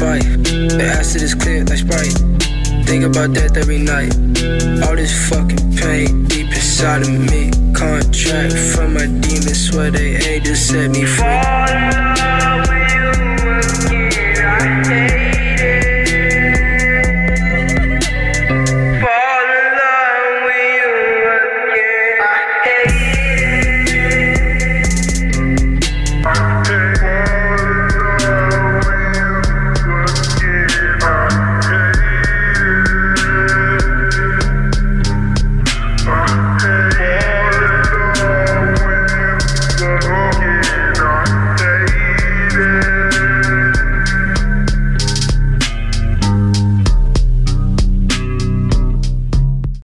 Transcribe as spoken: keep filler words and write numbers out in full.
spite. The acid is clear like Sprite. Think about death every night. All this fucking pain deep inside of me. Contract from my demons, swear they aim to set me free.